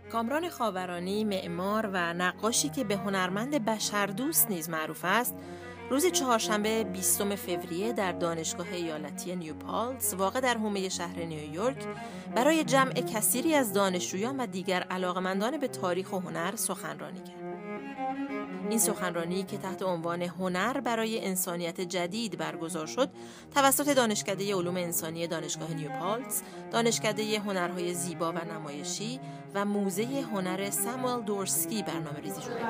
کامران خاورانی، معمار و نقاشی که به هنرمند بشردوست نیز معروف است، روز چهارشنبه 20 فوریه در دانشگاه ایالتی نیو پالتز واقع در حومه شهر نیویورک برای جمع کثیری از دانشجویان و دیگر علاقمندان به تاریخ و هنر سخنرانی کرد. این سخنرانی که تحت عنوان هنر برای انسانیت جدید برگزار شد توسط دانشکده علوم انسانی دانشگاه نیو پالتز، دانشکده هنرهای زیبا و نمایشی و موزه هنر ساموئل دورسکی برنامه‌ریزی شد.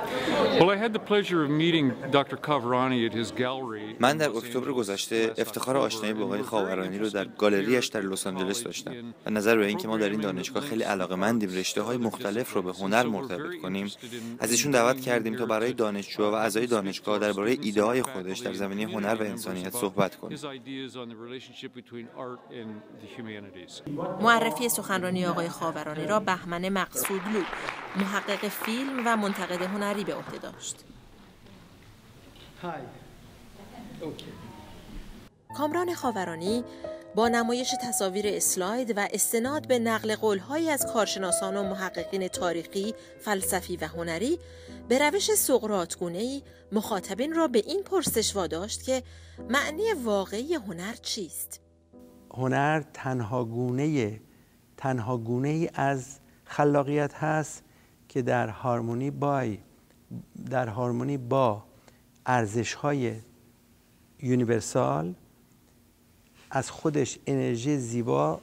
من در اکتبر گذشته افتخار آشنایی با آقای خاورانی رو در گالریش در لس آنجلس داشتم و نظر به اینکه ما در این دانشگاه خیلی علاقه‌مندیم رشته‌های مختلف رو به هنر مرتبط کنیم، از ایشون دعوت کردیم تا برای دانشجوها و اعضای دانشگاه درباره ایده‌های خودش در زمینه هنر و انسانیت صحبت کنیم. معرفی سخنرانی آقای خاورانی را بهمن مقصودلو، محقق فیلم و منتقد هنری به عهده داشت. کامران خاورانی با نمایش تصاویر اسلاید و استناد به نقل قول‌هایی از کارشناسان و محققین تاریخی، فلسفی و هنری به روش سقراط‌گونه‌ای مخاطبین را به این پرسش واداشت که معنی واقعی هنر چیست؟ هنر تنها گونه‌ای از خلاقیت هست که در هارمونی با ارزش‌های یونیورسال از خودش انرژی زیبا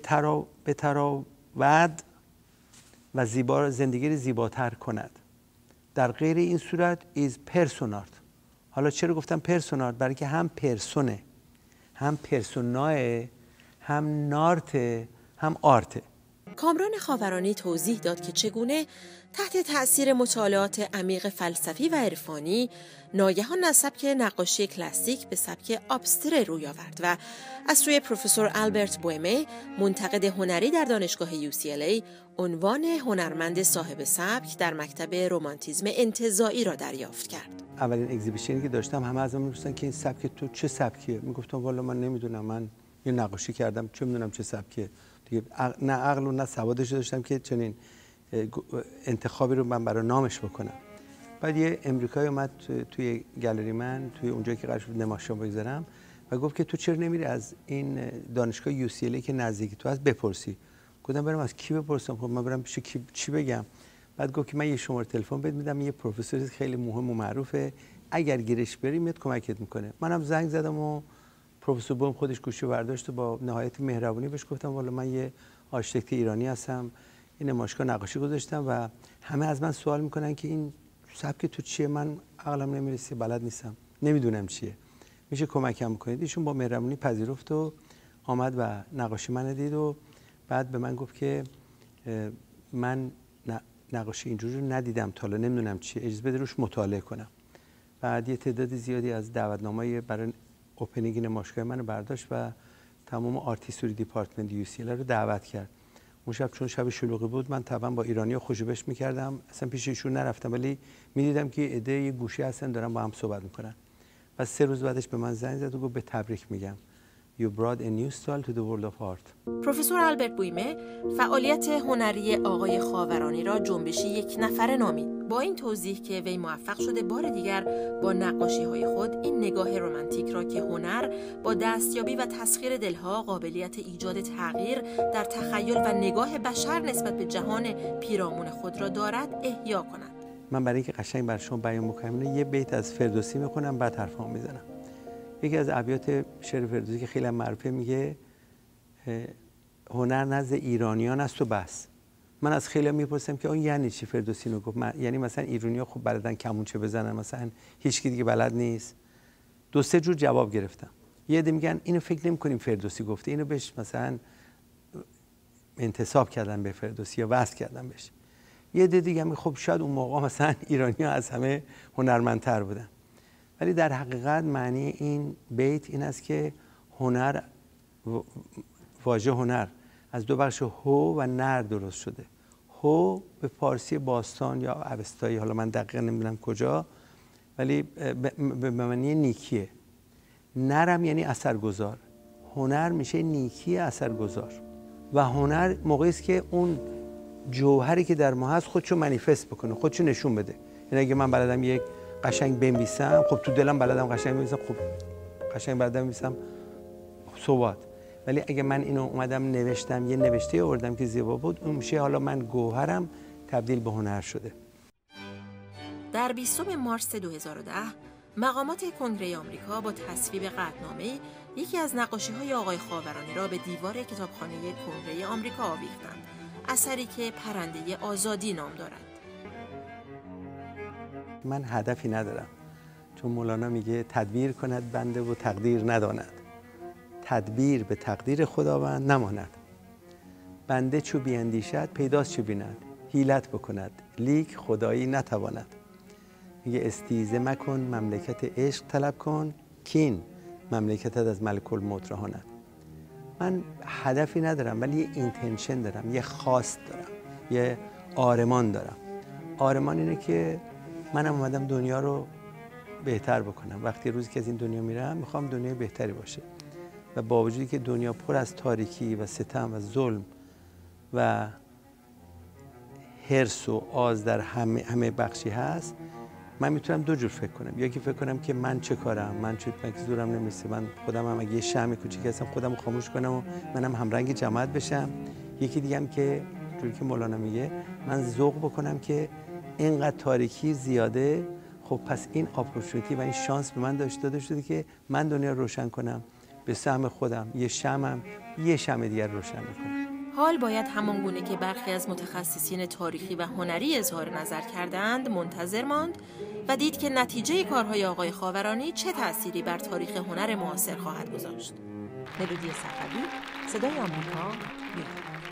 بتراود و زندگی رو زیباتر کند. در غیر این صورت is personart. حالا چرا گفتم personart؟ برای که هم پرسونه، هم پرسوناه، هم نارته، هم آرته. کامران خاورانی توضیح داد که چگونه تحت تأثیر مطالعات عمیق فلسفی و عرفانی ناگهان از سبک نقاشی کلاسیک به سبک ابستره روی آورد و از سوی پروفسور آلبرت بویمه، منتقد هنری در دانشگاه UCLA، عنوان هنرمند صاحب سبک در مکتب رمانتیسم انتزاعی را دریافت کرد. اولین اگزیبیشنی که داشتم همه از من می‌پرسیدن که این سبک تو چه سبکیه؟ میگفتم والا من نمیدونم، من یه نقاشی کردم، چه میدونم چه سبکیه. دیگه نه عقل و نه سوادش داشتم که چنین انتخابی رو من برای نامش بکنم. بعد یه امریکایی اومد توی گالری من، توی اونجایی که قرار شد نمایشم بگذارم و گفت که تو چرا نمیری از این دانشگاه UCLA که نزدیک تو هست بپرسی؟ گفتم برم از کی بپرسم؟ خب من برم پیش کی چی بگم؟ بعد گفت که من یه شماره تلفن بهت میدم، یه پروفسور خیلی مهم و معروفه، اگر گیرش بری میاد کمکت میکنه. منم زنگ زدم و پروفسور بوم خودش گوشی برداشت و با نهایت مهربونی بهش گفتم والا من یه آرشیتکت ایرانی هستم، این نمایشگاه نقاشی گذاشتم و همه از من سوال میکنن که این سبک تو چیه؟ من عقلم نمیرسه، بلد نیستم، نمیدونم چیه، میشه کمکم کنید؟ ایشون با مهربونی پذیرفت و آمد و نقاشی من دید و بعد به من گفت که من نقاشی اینجوری رو ندیدم تا حالا، نمیدونم چیه، اجازه بده روش مطالعه کنم. بعد یه تعداد زیادی از دعوتنامه‌های برای اوپنینگ نمایشگاه منو برداشت و تمام آرتیستوری دیپارتمنت UCLA رو دعوت کرد. اون شب چون شب شلوغی بود من طبعا با ایرانی‌ها خوشبش می‌کردم، اصلا پیش ایشون نرفتم، ولی می‌دیدم که ایده یه گوشه هستن دارن با هم صحبت می‌کنن. و 3 روز بعدش به من زنگ زد و گفت به تبریک میگم. You brought a new style to the world of art. پروفسور آلبرت بویمه فعالیت هنری آقای خاورانی را جنبشی یک نفره نامید، با این توضیح که وی موفق شده بار دیگر با نقاشی‌های خود این نگاه رمانتیک را که هنر با دستیابی و تسخیر دلها قابلیت ایجاد تغییر در تخیل و نگاه بشر نسبت به جهان پیرامون خود را دارد احیا کند. من برای اینکه قشنگ بر شما بیان بکنم یه بیت از فردوسی میخونم بعد حرفامو میزنم. یکی از ابیات شعر فردوسی که خیلی معروفه میگه هنر نزد ایرانیان است و بس. من از خیلی میپرسم که اون یعنی چی؟ فردوسی رو گفت یعنی مثلا ایرانی‌ها خب بلدن کمونچه بزنن، مثلا هیچ کی دیگه بلد نیست؟ 2-3 جور جواب گرفتم. یه عده میگن اینو فکر نمی‌کنیم فردوسی گفته، اینو بهش مثلا انتساب کردن به فردوسی یا وصل کردن بهش. یه عده دیگه میگه خب شاید اون موقع مثلا ایرانی‌ها از همه هنرمندتر بودن. ولی در حقیقت معنی این بیت این است که هنر، واژه هنر از 2 بخش هو و نر درست شده. هو به پارسی باستان یا اوستایی، حالا من دقیقا نمیدونم کجا، ولی به معنی نیکیه. نرم یعنی اثرگذار. هنر میشه نیکی اثرگذار و هنر موقعی است که اون جوهری که در ما هست خودشو منیفست بکنه، خودشو نشون بده. یعنی اگه من بلدم یک قشنگ بنویسم، خب تو دلم بلدم قشنگ بنویسم، خب قشنگ بلدم بنویسم، صحبت. ولی اگه من اینو اومدم نوشتم، یه نوشته آوردم که زیبا بود، اون میشه حالا من گوهرم تبدیل به هنر شده. در 20 مارس 2010 مقامات کنگره آمریکا با تصویب قطعنامه‌ای یکی از نقاشی‌های آقای خاورانی را به دیوار کتابخانه کنگره آمریکا آویختند، اثری که پرنده آزادی نام دارد. من هدفی ندارم، چون مولانا میگه تدبیر کند بنده و تقدیر نداند. تدبیر به تقدیر خداوند نماند. بنده چو بیندیشد پیداست چو بیند. حیلت بکند لیک خدایی نتواند. میگه استیزه مکن مملکت عشق طلب کن، کین مملکتت از ملک الموت رهاند. من هدفی ندارم، ولی یه اینتنشن دارم، یه خواست دارم، یه آرمان دارم. آرمان اینه که منم اومدم دنیا رو بهتر بکنم. وقتی روزی که از این دنیا میرم میخوام دنیا بهتری باشه، و با وجودی که دنیا پر از تاریکی و ستم و ظلم و حرص و آز در همه بخشی هست، من میتونم دو جور فکر کنم. یکی فکر کنم که من چه کارم، من چه زورم نمیرسه، من خودم هم اگه یه شمع کوچیک هستم خودم رو خاموش کنم و منم همرنگ جماعت بشم. یکی دیگه هم که جوری که مولانا میگه من ذوق بکنم که اینقدر تاریکی زیاده، خب پس این اپورتونتی و این شانس به من داده شده که من دنیا رو روشن کنم به سهم خودم. یه شمعم یه شمع دیگر روشن میکنم. حال باید همان گونه که برخی از متخصصین تاریخی و هنری اظهار نظر کردند منتظر ماند و دید که نتیجه کارهای آقای خاورانی چه تأثیری بر تاریخ هنر معاصر خواهد گذاشت. نلودی صفوی، صدای آمریکا، نیویورک.